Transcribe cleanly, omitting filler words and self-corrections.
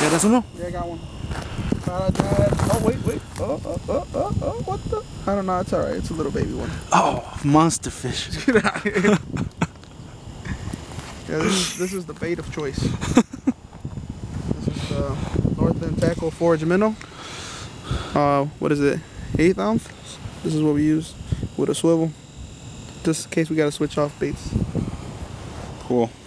got us uno? Yeah, I got one. Oh, wait. Oh, what the? I don't know. It's alright. It's a little baby one. Oh, monster fish. Get out of here. Yeah, this is the bait of choice. This is the North End Tackle Forage Minnow. What is it? 1/8 ounce? This is what we use with a swivel. Just in case we gotta switch off baits. Cool.